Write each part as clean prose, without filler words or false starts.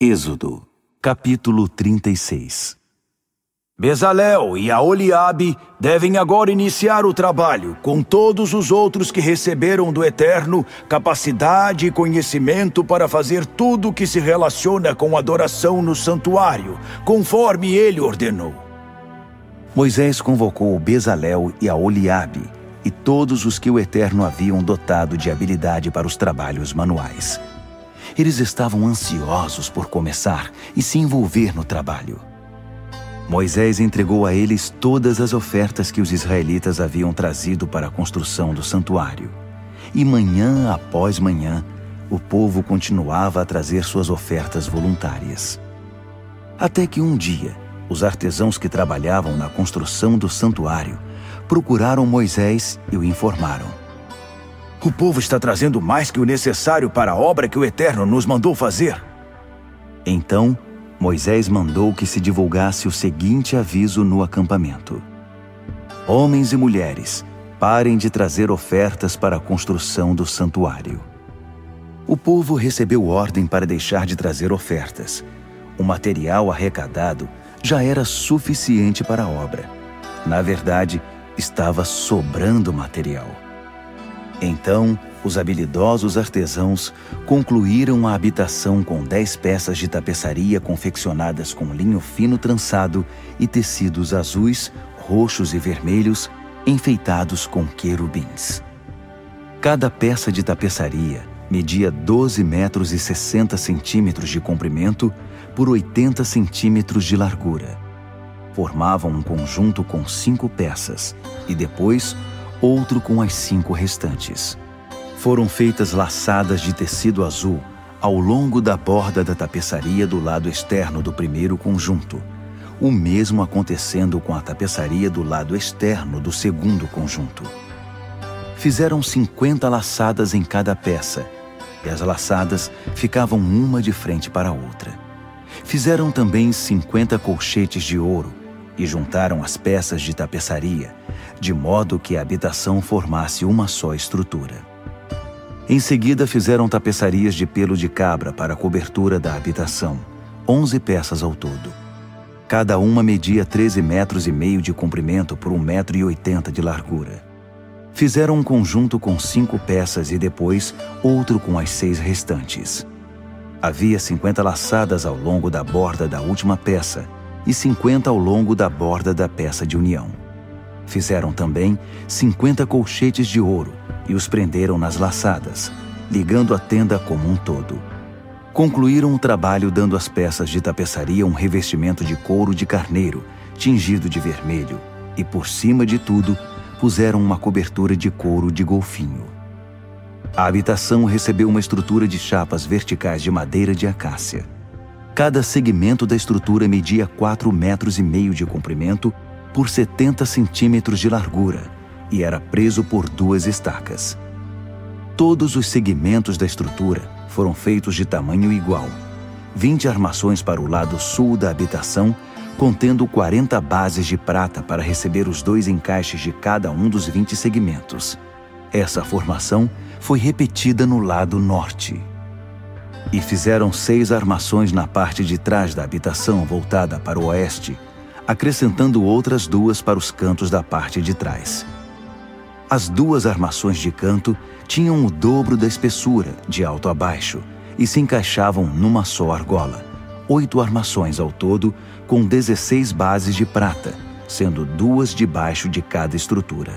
Êxodo, capítulo 36. Bezalel e Aholiabe devem agora iniciar o trabalho, com todos os outros que receberam do Eterno capacidade e conhecimento para fazer tudo o que se relaciona com adoração no santuário, conforme ele ordenou. Moisés convocou Bezalel e Aholiabe e todos os que o Eterno haviam dotado de habilidade para os trabalhos manuais. Eles estavam ansiosos por começar e se envolver no trabalho. Moisés entregou a eles todas as ofertas que os israelitas haviam trazido para a construção do santuário. E manhã após manhã, o povo continuava a trazer suas ofertas voluntárias. Até que um dia, os artesãos que trabalhavam na construção do santuário procuraram Moisés e o informaram: "O povo está trazendo mais que o necessário para a obra que o Eterno nos mandou fazer." Então, Moisés mandou que se divulgasse o seguinte aviso no acampamento: "Homens e mulheres, parem de trazer ofertas para a construção do santuário." O povo recebeu ordem para deixar de trazer ofertas. O material arrecadado já era suficiente para a obra. Na verdade, estava sobrando material. Então, os habilidosos artesãos concluíram a habitação com 10 peças de tapeçaria confeccionadas com linho fino trançado e tecidos azuis, roxos e vermelhos, enfeitados com querubins. Cada peça de tapeçaria media 12 metros e 60 centímetros de comprimento por 80 centímetros de largura. Formavam um conjunto com 5 peças e depois outro com as 5 restantes. Foram feitas laçadas de tecido azul ao longo da borda da tapeçaria do lado externo do primeiro conjunto, o mesmo acontecendo com a tapeçaria do lado externo do segundo conjunto. Fizeram 50 laçadas em cada peça, e as laçadas ficavam uma de frente para a outra. Fizeram também 50 colchetes de ouro e juntaram as peças de tapeçaria, de modo que a habitação formasse uma só estrutura. Em seguida fizeram tapeçarias de pelo de cabra para a cobertura da habitação, 11 peças ao todo. Cada uma media 13,5 metros de comprimento por 1,80 metros de largura. Fizeram um conjunto com 5 peças e depois outro com as 6 restantes. Havia 50 laçadas ao longo da borda da última peça e 50 ao longo da borda da peça de união. Fizeram também 50 colchetes de ouro e os prenderam nas laçadas, ligando a tenda como um todo. Concluíram o trabalho dando às peças de tapeçaria um revestimento de couro de carneiro, tingido de vermelho, e por cima de tudo, puseram uma cobertura de couro de golfinho. A habitação recebeu uma estrutura de chapas verticais de madeira de acácia. Cada segmento da estrutura media 4,5 metros de comprimento por 70 centímetros de largura e era preso por 2 estacas. Todos os segmentos da estrutura foram feitos de tamanho igual. 20 armações para o lado sul da habitação, contendo 40 bases de prata para receber os 2 encaixes de cada um dos 20 segmentos. Essa formação foi repetida no lado norte. E fizeram 6 armações na parte de trás da habitação voltada para o oeste, acrescentando outras 2 para os cantos da parte de trás. As 2 armações de canto tinham o dobro da espessura, de alto a baixo, e se encaixavam numa só argola. 8 armações ao todo, com 16 bases de prata, sendo 2 debaixo de cada estrutura.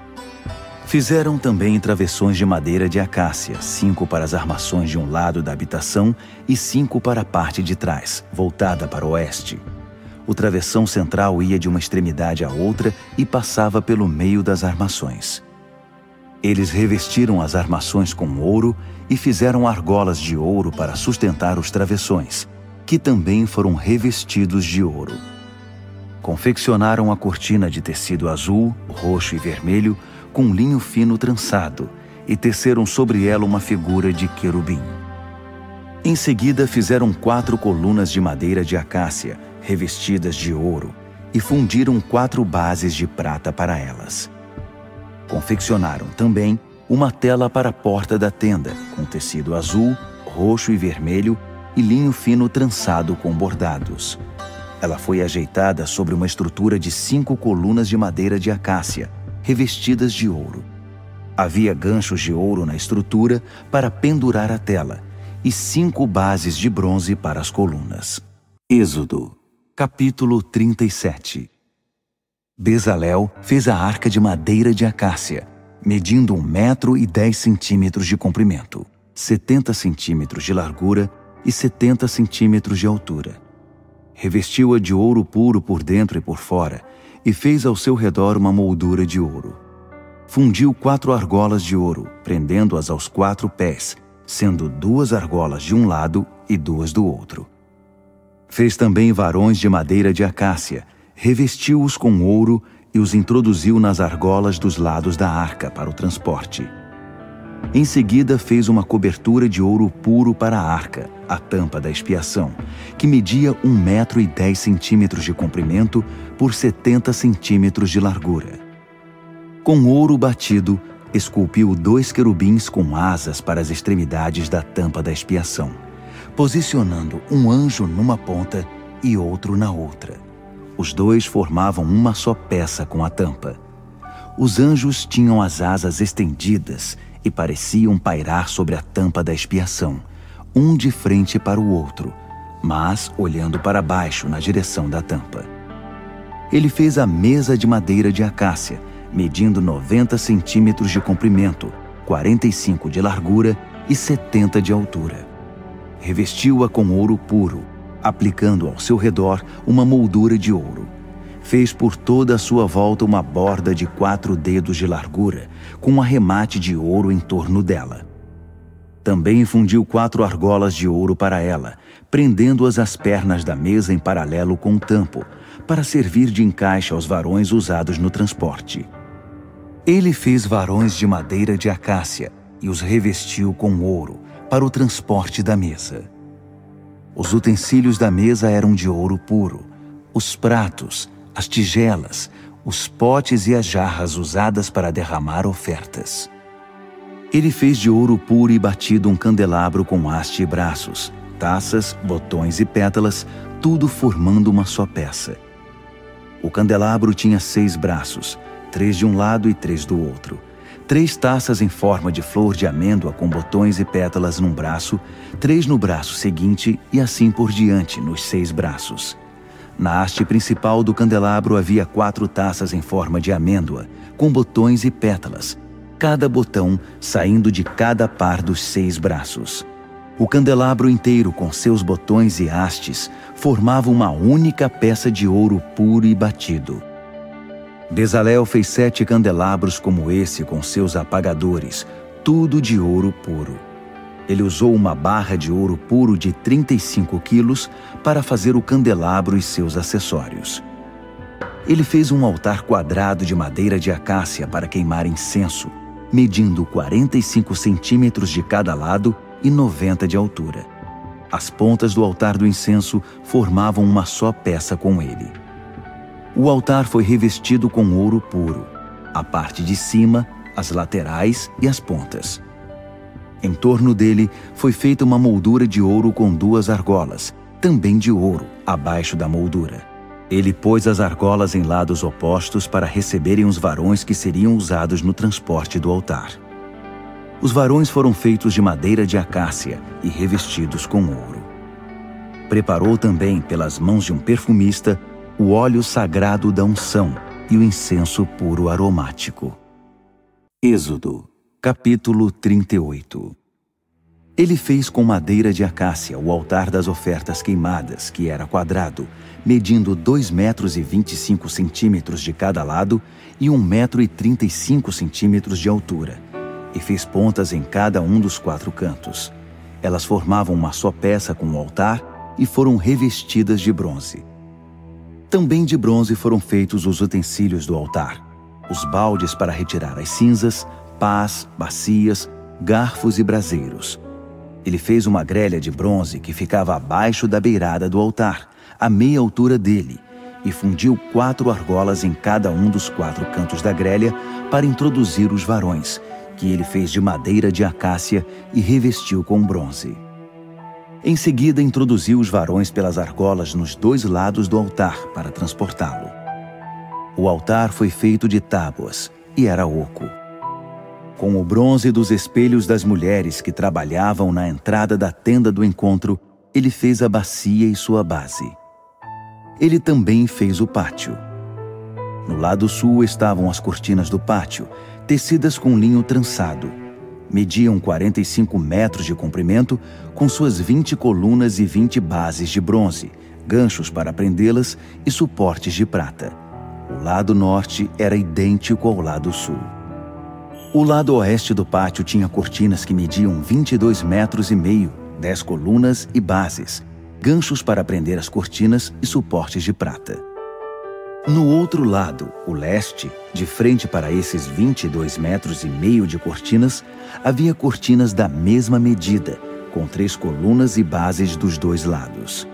Fizeram também travessões de madeira de acácia, 5 para as armações de um lado da habitação e 5 para a parte de trás, voltada para o oeste. O travessão central ia de uma extremidade à outra e passava pelo meio das armações. Eles revestiram as armações com ouro e fizeram argolas de ouro para sustentar os travessões, que também foram revestidos de ouro. Confeccionaram a cortina de tecido azul, roxo e vermelho com linho fino trançado e teceram sobre ela uma figura de querubim. Em seguida fizeram 4 colunas de madeira de acácia, revestidas de ouro, e fundiram 4 bases de prata para elas. Confeccionaram também uma tela para a porta da tenda, com tecido azul, roxo e vermelho, e linho fino trançado com bordados. Ela foi ajeitada sobre uma estrutura de 5 colunas de madeira de acácia, revestidas de ouro. Havia ganchos de ouro na estrutura para pendurar a tela e 5 bases de bronze para as colunas. Êxodo, capítulo 37. Bezalel fez a arca de madeira de acácia, medindo 1,10 m de comprimento, 70 centímetros de largura e 70 centímetros de altura. Revestiu-a de ouro puro por dentro e por fora e fez ao seu redor uma moldura de ouro. Fundiu 4 argolas de ouro, prendendo-as aos 4 pés, sendo 2 argolas de um lado e 2 do outro. Fez também varões de madeira de acácia, revestiu-os com ouro e os introduziu nas argolas dos lados da arca para o transporte. Em seguida fez uma cobertura de ouro puro para a arca, a tampa da expiação, que media 1,10 m de comprimento por 70 centímetros de largura. Com ouro batido, esculpiu 2 querubins com asas para as extremidades da tampa da expiação, posicionando um anjo numa ponta e outro na outra. Os 2 formavam uma só peça com a tampa. Os anjos tinham as asas estendidas e pareciam pairar sobre a tampa da expiação, um de frente para o outro, mas olhando para baixo na direção da tampa. Ele fez a mesa de madeira de acácia, medindo 90 centímetros de comprimento, 45 de largura e 70 de altura. Revestiu-a com ouro puro, aplicando ao seu redor uma moldura de ouro. Fez por toda a sua volta uma borda de 4 dedos de largura, com um arremate de ouro em torno dela. Também fundiu 4 argolas de ouro para ela, prendendo-as às pernas da mesa em paralelo com o tampo, para servir de encaixe aos varões usados no transporte. Ele fez varões de madeira de acácia e os revestiu com ouro para o transporte da mesa. Os utensílios da mesa eram de ouro puro, os pratos, as tigelas, os potes e as jarras usadas para derramar ofertas. Ele fez de ouro puro e batido um candelabro com haste e braços, taças, botões e pétalas, tudo formando uma só peça. O candelabro tinha 6 braços, 3 de um lado e 3 do outro. 3 taças em forma de flor de amêndoa com botões e pétalas num braço, 3 no braço seguinte e assim por diante nos 6 braços. Na haste principal do candelabro havia 4 taças em forma de amêndoa, com botões e pétalas, cada botão saindo de cada par dos 6 braços. O candelabro inteiro, com seus botões e hastes, formava uma única peça de ouro puro e batido. Bezalel fez 7 candelabros como esse com seus apagadores, tudo de ouro puro. Ele usou uma barra de ouro puro de 35 quilos para fazer o candelabro e seus acessórios. Ele fez um altar quadrado de madeira de acácia para queimar incenso, medindo 45 centímetros de cada lado e 90 de altura. As pontas do altar do incenso formavam uma só peça com ele. O altar foi revestido com ouro puro, a parte de cima, as laterais e as pontas. Em torno dele foi feita uma moldura de ouro com 2 argolas, também de ouro, abaixo da moldura. Ele pôs as argolas em lados opostos para receberem os varões que seriam usados no transporte do altar. Os varões foram feitos de madeira de acácia e revestidos com ouro. Preparou também, pelas mãos de um perfumista, o óleo sagrado da unção e o incenso puro aromático. Êxodo, capítulo 38. Ele fez com madeira de acácia o altar das ofertas queimadas, que era quadrado, medindo 2,25 m de cada lado e 1,35 m de altura, e fez pontas em cada um dos 4 cantos. Elas formavam uma só peça com o altar e foram revestidas de bronze. Também de bronze foram feitos os utensílios do altar, os baldes para retirar as cinzas, pás, bacias, garfos e braseiros. Ele fez uma grelha de bronze que ficava abaixo da beirada do altar, à meia altura dele, e fundiu 4 argolas em cada um dos 4 cantos da grelha para introduzir os varões, que ele fez de madeira de acácia e revestiu com bronze. Em seguida, introduziu os varões pelas argolas nos 2 lados do altar para transportá-lo. O altar foi feito de tábuas e era oco. Com o bronze dos espelhos das mulheres que trabalhavam na entrada da tenda do encontro, ele fez a bacia e sua base. Ele também fez o pátio. No lado sul estavam as cortinas do pátio, tecidas com linho trançado. Mediam 45 metros de comprimento, com suas 20 colunas e 20 bases de bronze, ganchos para prendê-las e suportes de prata. O lado norte era idêntico ao lado sul. O lado oeste do pátio tinha cortinas que mediam 22 metros e meio, 10 colunas e bases, ganchos para prender as cortinas e suportes de prata. No outro lado, o leste, de frente para esses 22 metros e meio de cortinas, havia cortinas da mesma medida, com 3 colunas e bases dos 2 lados.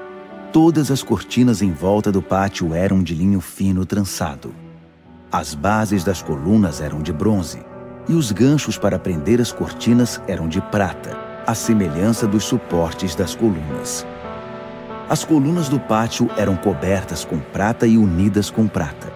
Todas as cortinas em volta do pátio eram de linho fino trançado. As bases das colunas eram de bronze, e os ganchos para prender as cortinas eram de prata, à semelhança dos suportes das colunas. As colunas do pátio eram cobertas com prata e unidas com prata.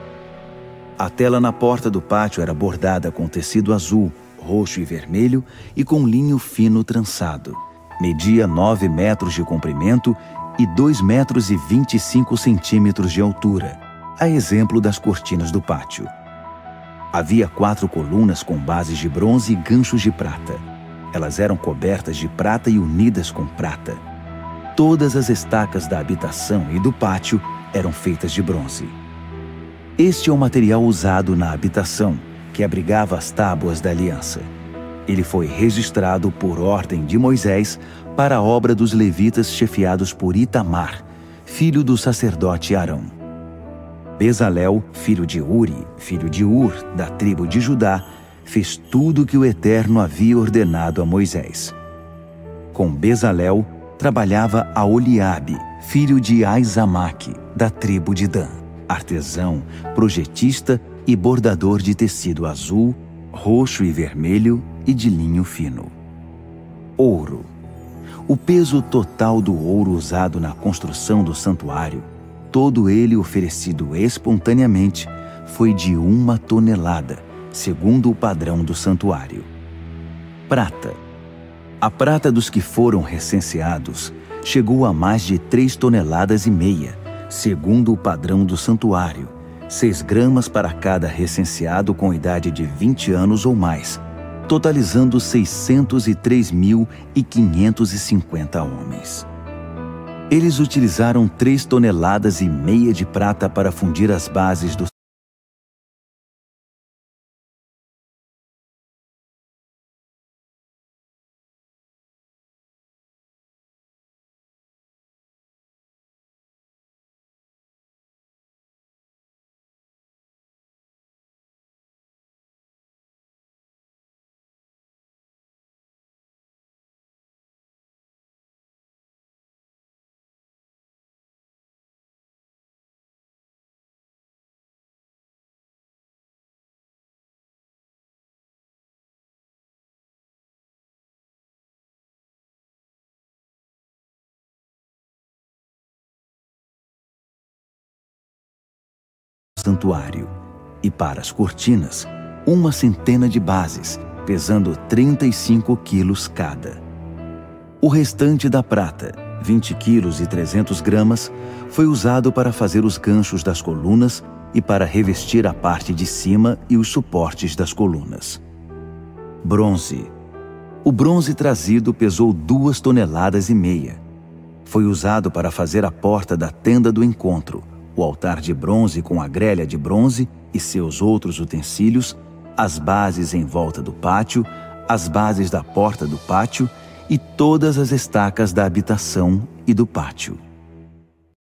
A tela na porta do pátio era bordada com tecido azul, roxo e vermelho e com linho fino trançado. Media 9 metros de comprimento e 2 metros e 25 centímetros de altura, a exemplo das cortinas do pátio. Havia 4 colunas com bases de bronze e ganchos de prata. Elas eram cobertas de prata e unidas com prata. Todas as estacas da habitação e do pátio eram feitas de bronze. Este é o material usado na habitação, que abrigava as tábuas da aliança. Ele foi registrado por ordem de Moisés para a obra dos levitas chefiados por Itamar, filho do sacerdote Arão. Bezalel, filho de Uri, filho de Ur, da tribo de Judá, fez tudo o que o Eterno havia ordenado a Moisés. Com Bezalel, trabalhava Aholiabe, filho de Aizamaque, da tribo de Dan, artesão, projetista e bordador de tecido azul, roxo e vermelho e de linho fino. Ouro. O peso total do ouro usado na construção do santuário, todo ele oferecido espontaneamente, foi de 1 tonelada, segundo o padrão do santuário. Prata. A prata dos que foram recenseados chegou a mais de 3,5 toneladas, segundo o padrão do santuário, 6 gramas para cada recenseado com idade de 20 anos ou mais, totalizando 603.550 homens. Eles utilizaram 3,5 toneladas de prata para fundir as bases do santuário, e para as cortinas, 100 de bases, pesando 35 quilos cada. O restante da prata, 20 quilos e 300 gramas, foi usado para fazer os ganchos das colunas e para revestir a parte de cima e os suportes das colunas. Bronze. O bronze trazido pesou 2,5 toneladas. Foi usado para fazer a porta da tenda do encontro, o altar de bronze com a grelha de bronze e seus outros utensílios, as bases em volta do pátio, as bases da porta do pátio e todas as estacas da habitação e do pátio.